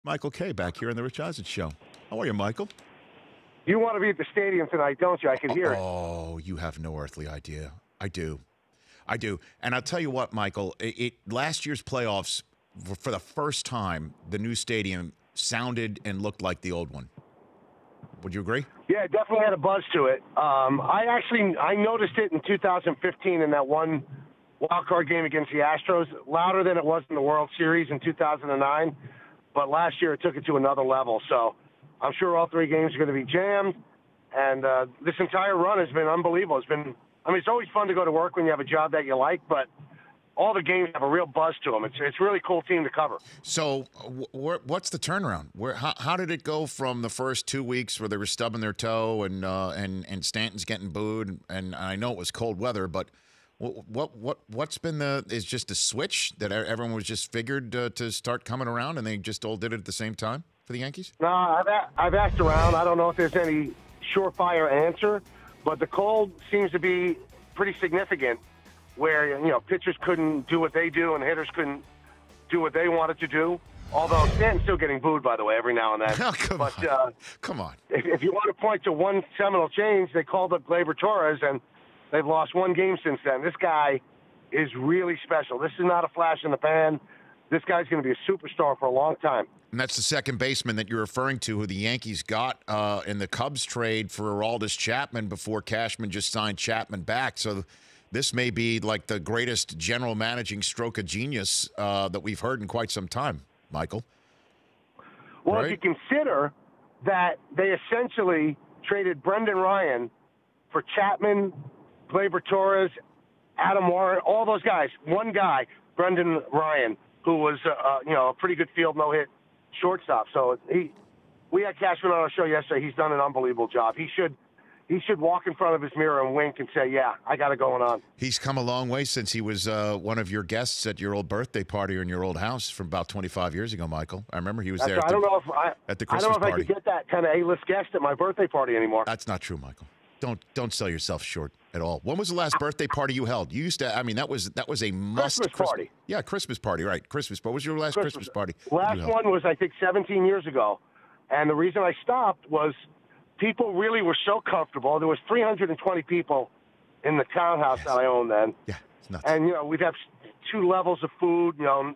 Michael Kay back here on the Rich Eisen Show. How are you, Michael? You want to be at the stadium tonight, don't you? I can hear it. Oh, you have no earthly idea. I do. And I'll tell you what, Michael, last year's playoffs, for the first time, the new stadium sounded and looked like the old one. Would you agree? Yeah, it definitely had a buzz to it. I noticed it in 2015 in that one wild card game against the Astros, louder than it was in the World Series in 2009. But last year it took it to another level. So I'm sure all three games are going to be jammed. And this entire run has been unbelievable. It's always fun to go to work when you have a job that you like, but all the games have a real buzz to them. It's a really cool team to cover. So what's the turnaround? How did it go from the first 2 weeks where they were stubbing their toe and Stanton's getting booed, and I know it was cold weather, but what's been is just a switch that everyone was just figured to start coming around, and they just all did it at the same time for the Yankees? No, I've asked around. I don't know if there's any surefire answer, but the cold seems to be pretty significant, where pitchers couldn't do what they do and hitters couldn't do what they wanted to do. Although Stanton's still getting booed, by the way, every now and then. Oh, come on. If you want to point to one seminal change, they called up Gleyber Torres, and they've lost one game since then. This guy is really special. This is not a flash in the pan. This guy's going to be a superstar for a long time. And that's the second baseman that you're referring to, who the Yankees got in the Cubs trade for Aroldis Chapman before Cashman just signed Chapman back. So this may be like the greatest general managing stroke of genius that we've heard in quite some time, Michael. Well, right? If you consider that they essentially traded Brendan Ryan for Chapman, Gleyber Torres, Adam Warren, all those guys. One guy, Brendan Ryan, who was a pretty good field no-hit shortstop. So we had Cashman on our show yesterday. He's done an unbelievable job. He should walk in front of his mirror and wink and say, yeah, I got it going on. He's come a long way since he was one of your guests at your old birthday party or in your old house from about 25 years ago, Michael. I remember he was there at the Christmas party. I don't know if I could get that kind of A-list guest at my birthday party anymore. That's not true, Michael. Don't sell yourself short at all. When was the last birthday party you held? You used to. I mean, that was a must. Christmas party. Yeah, Christmas party. Right, Christmas. What was your last Christmas party? Last one was, I think, 17 years ago, and the reason I stopped was people really were so comfortable. There was 320 people in the townhouse that I owned then. Yeah, it's nuts. And we'd have two levels of food.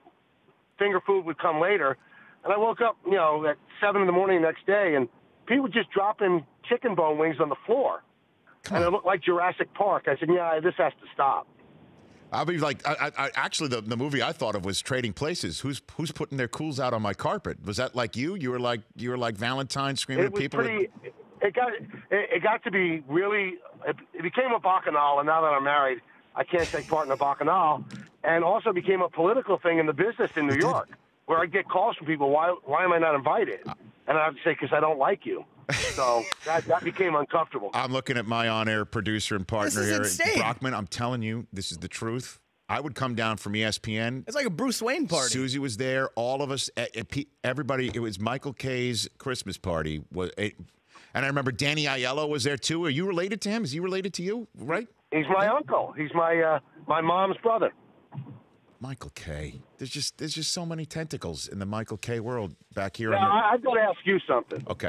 Finger food would come later, and I woke up, at 7 in the morning the next day, and people just dropping chicken bone wings on the floor. And it looked like Jurassic Park. I said, yeah, this has to stop. I'll be like, I actually, the movie I thought of was Trading Places. Who's putting their cools out on my carpet? Was that like you? You were like Valentine screaming at people? It got to be really. It became a bacchanal, and now that I'm married, I can't take part in a bacchanal. And also became a political thing in the business in New York, where I get calls from people. Why am I not invited? And I have to say, because I don't like you. So that became uncomfortable. I'm looking at my on-air producer and partner here, insane. Brockman. I'm telling you, this is the truth. I would come down from ESPN. It's like a Bruce Wayne party. Susie was there. All of us, everybody. It was Michael Kay's Christmas party. And I remember Danny Aiello was there too. Are you related to him? Is he related to you? Right? He's my uncle. He's my mom's brother. Michael Kay. There's just so many tentacles in the Michael Kay world back here. Now, I've got to ask you something. Okay.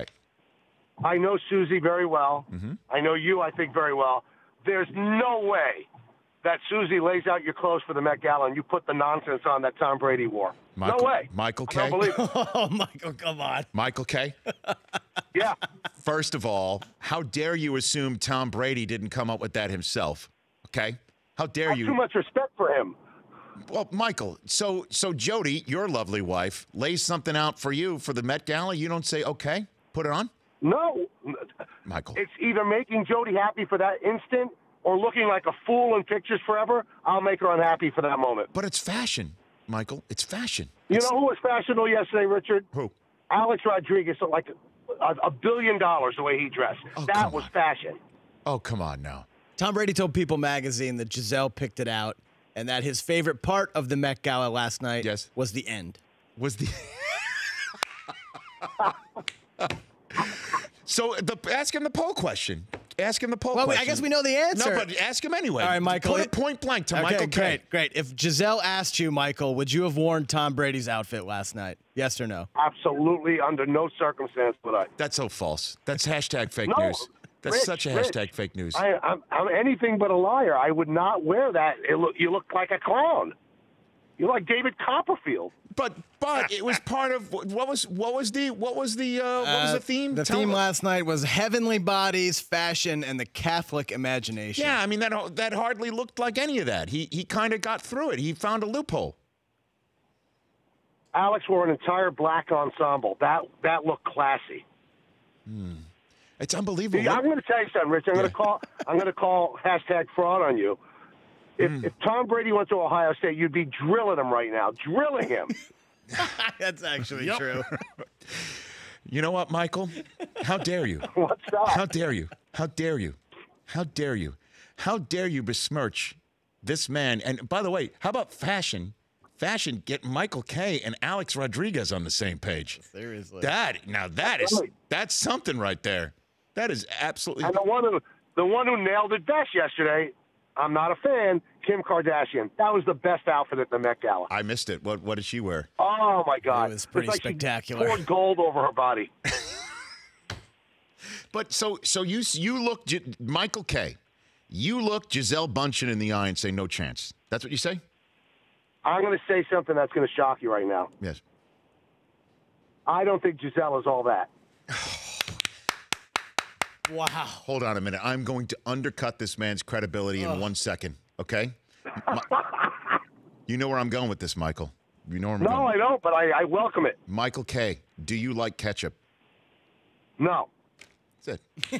I know Susie very well. Mm-hmm. I know you, I think, very well. There's no way that Susie lays out your clothes for the Met Gala and you put the nonsense on that Tom Brady wore. No way. Michael Kay. I don't believe it. Oh, Michael, come on. Michael Kay. Yeah. First of all, how dare you assume Tom Brady didn't come up with that himself? Okay? How dare you? Too much respect for him. Well, Michael, so Jody, your lovely wife, lays something out for you for the Met Gala. You don't say, okay, put it on? No. Michael. It's either making Jody happy for that instant or looking like a fool in pictures forever. I'll make her unhappy for that moment. But it's fashion, Michael. It's fashion. You know who was fashionable yesterday, Richard? Who? Alex Rodriguez, like $1 billion the way he dressed. Oh, that was fashion. Oh, come on now. Tom Brady told People magazine that Giselle picked it out and that his favorite part of the Met Gala last night was the end. Was the... So ask him the poll question. Ask him the poll Well, question. I guess we know the answer. No, but ask him anyway. All right, Michael. Put it point blank to Michael K. Great. If Giselle asked you, Michael, would you have worn Tom Brady's outfit last night? Yes or no? Absolutely, under no circumstance would I. That's so false. That's hashtag fake No, news. That's such a hashtag fake news. I'm anything but a liar. I would not wear that. You look like a clown. You're like David Copperfield. But it was part of what was the theme? The Tell theme me. last night was heavenly bodies, fashion, and the Catholic imagination. Yeah, I mean that hardly looked like any of that. He kind of got through it. He found a loophole. Alex wore an entire black ensemble. That looked classy. It's unbelievable. See, I'm going to tell you something, Rich. I'm going to call hashtag fraud on you. If Tom Brady went to Ohio State, you'd be drilling him right now, drilling him. That's actually true. You know what, Michael? How dare you? What's that? How dare you? How dare you? How dare you? How dare you besmirch this man? And by the way, how about fashion? Fashion, get Michael K. and Alex Rodriguez on the same page. Seriously. That's something right there. That is absolutely. And the one who nailed it best yesterday, I'm not a fan, Kim Kardashian. That was the best outfit at the Met Gala. I missed it. What did she wear? Oh, my God. It was pretty like spectacular. She poured gold over her body. But so you look, Michael K., you look Gisele Bündchen in the eye and say no chance. That's what you say? I'm going to say something that's going to shock you right now. Yes. I don't think Gisele is all that. Wow. Hold on a minute. I'm going to undercut this man's credibility in 1 second, okay? You know where I'm going with this, Michael. You know where I'm going. No, I don't, but I welcome it. Michael K., do you like ketchup? No. That's it.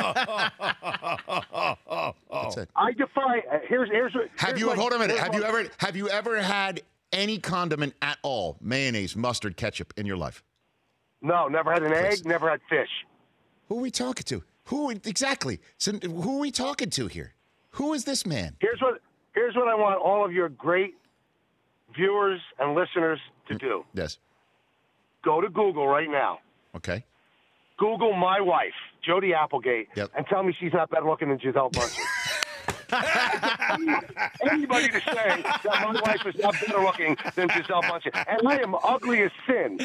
That's it. I defy. Here's Hold on a minute. Have you ever had any condiment at all, mayonnaise, mustard, ketchup, in your life? No, never had an egg, never had fish. Who are we talking to? Exactly? So who are we talking to here? Who is this man? Here's what I want all of your great viewers and listeners to do. Yes. Go to Google right now. Okay. Google my wife, Jody Applegate, Yep. and tell me she's not better looking than Gisele Bündchen. Anybody to say that my wife is not better looking than Gisele Bündchen. And I am ugly as sin.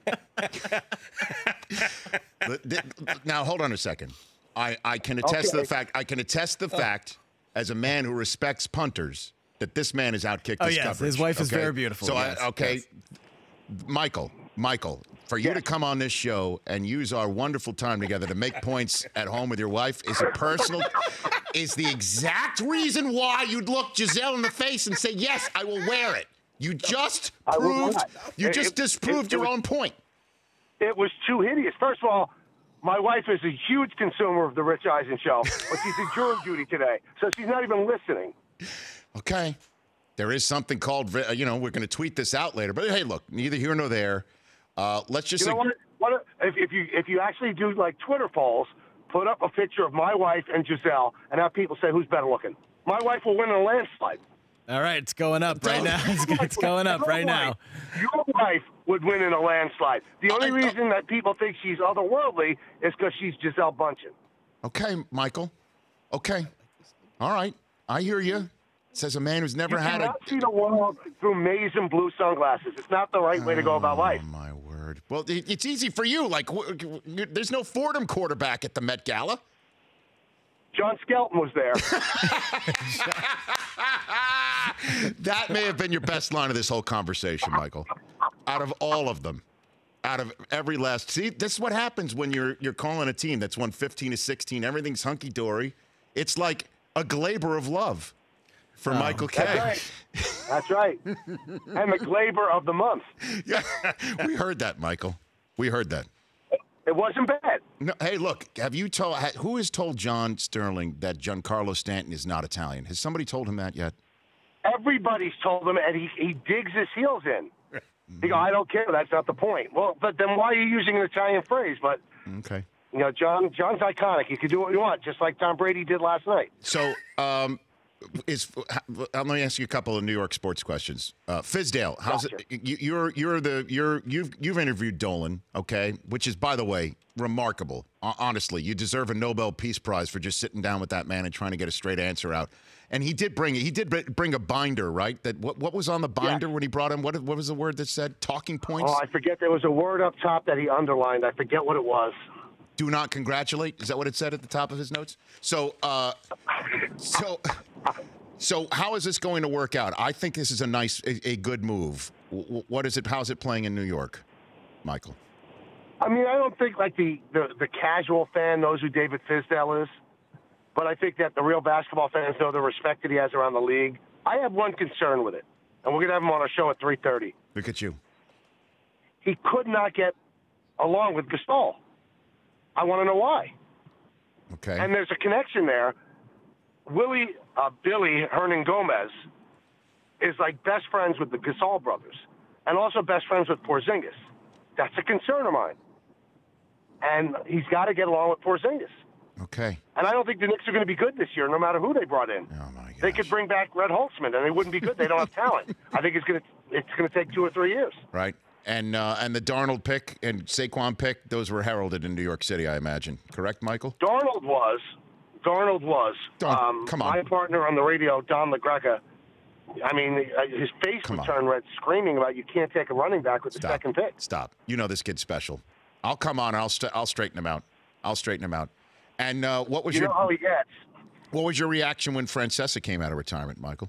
Now, hold on a second. I can attest to the fact. I can attest the fact, as a man who respects punters, that this man has outkicked his coverage. His wife is very beautiful. So, yes. Michael, for you to come on this show and use our wonderful time together to make points at home with your wife is the exact reason why you'd look Gisele in the face and say, yes, I will wear it. You just disproved your own point. It was too hideous. First of all, my wife is a huge consumer of the Rich Eisen show, but she's in jury duty today, so she's not even listening. Okay. There is something called, we're going to tweet this out later. But hey, look, neither here nor there. Let's just. You know what? If you actually do like Twitter polls, put up a picture of my wife and Gisele, and have people say who's better looking. My wife will win in a landslide. All right, it's going up right now. It's going up right now. Your wife would win in a landslide. The only reason that people think she's otherworldly is because she's Gisele Bündchen. Okay, Michael. Okay. All right. I hear you. Says a man who's never had You cannot see the world through maize and blue sunglasses. It's not the right way to go about life. Oh, my word. Well, it's easy for you. Like, there's no Fordham quarterback at the Met Gala. John Skelton was there. That may have been your best line of this whole conversation, Michael. Out of all of them. Out of every last. See, this is what happens when you're calling a team that's won 15-16. Everything's hunky-dory. It's like a Glaber of love for Michael K. That's right. And the Glaber of the month. Yeah, we heard that, Michael. We heard that. It wasn't bad. No, hey, look, who has told John Sterling that Giancarlo Stanton is not Italian? Has somebody told him that yet? Everybody's told him, and he digs his heels in. He goes, I don't care. That's not the point. Well, but then why are you using an Italian phrase? But, okay. John's iconic. He can do what you want, just like Tom Brady did last night. So, Let me ask you a couple of New York sports questions. Fizdale, how's Gotcha. it? You've interviewed Dolan, okay? Which is, by the way, remarkable. Honestly, you deserve a Nobel Peace Prize for just sitting down with that man and trying to get a straight answer out. And he did bring a binder, right? That what was on the binder when he brought him? What was the word that said talking points? Oh, I forget. There was a word up top that he underlined. I forget what it was. Do not congratulate. Is that what it said at the top of his notes? So how is this going to work out? I think this is a good move. What is it? How's it playing in New York, Michael? I mean, I don't think like the casual fan knows who David Fizdale is, but I think that the real basketball fans know the respect that he has around the league. I have one concern with it, and we're going to have him on our show at 3:30. Look at you. He could not get along with Gasol. I want to know why. Okay. And there's a connection there. Billy Hernangomez is like best friends with the Gasol brothers and also best friends with Porzingis. That's a concern of mine. And he's got to get along with Porzingis. Okay. And I don't think the Knicks are going to be good this year, no matter who they brought in. Oh, my gosh. They could bring back Red Holtzman, and they wouldn't be good. They don't have talent. I think it's going to take 2 or 3 years. Right. And the Darnold pick and Saquon pick, those were heralded in New York City, I imagine. Correct, Michael? Darnold was. Come on. My partner on the radio, Don LaGreca, I mean, his face would turn red screaming about you can't take a running back with the second pick. Stop. You know this kid's special. I'll come on. I'll straighten him out. And what was know how he gets. What was your reaction when Francesa came out of retirement, Michael?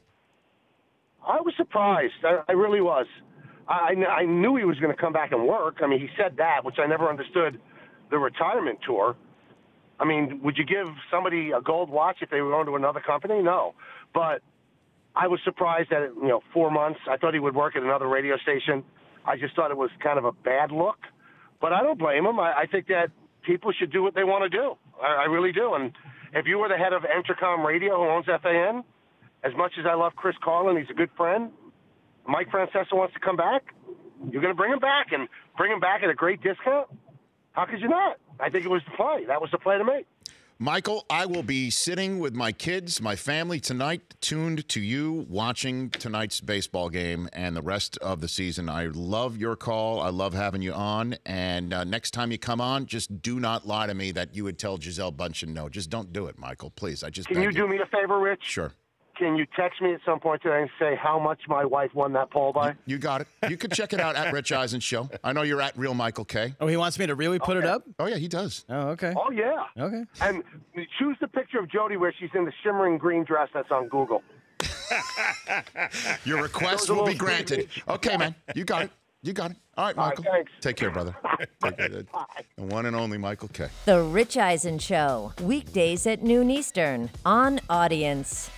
I was surprised. I really was. I knew he was going to come back and work. I mean, he said that, which I never understood the retirement tour. I mean, would you give somebody a gold watch if they were going to another company? No. But I was surprised that, 4 months. I thought he would work at another radio station. I just thought it was kind of a bad look. But I don't blame him. I think that people should do what they want to do. I really do. And if you were the head of Entercom Radio, who owns FAN, as much as I love Chris Carlin, he's a good friend, Mike Francesa wants to come back, you're going to bring him back and bring him back at a great discount? How could you not? I think it was the play. That was the play to make. Michael, I will be sitting with my kids, my family tonight, tuned to you, watching tonight's baseball game and the rest of the season. I love your call. I love having you on. And next time you come on, just do not lie to me that you would tell Gisele Bündchen no. Just don't do it, Michael, please. Can you do me a favor, Rich? Sure. Can you text me at some point today and say how much my wife won that poll by? You got it. You can check it out at Rich Eisen Show. I know you're at Real Michael K. Oh, he wants me to really put it up? Oh, yeah, he does. Oh, okay. Oh, yeah. Okay. And choose the picture of Jody where she's in the shimmering green dress that's on Google. Your request will be granted. Okay, man. You got it. All right, Michael. All right, thanks. Take care, brother. Take care. The one and only Michael K. The Rich Eisen Show, weekdays at noon Eastern on Audience.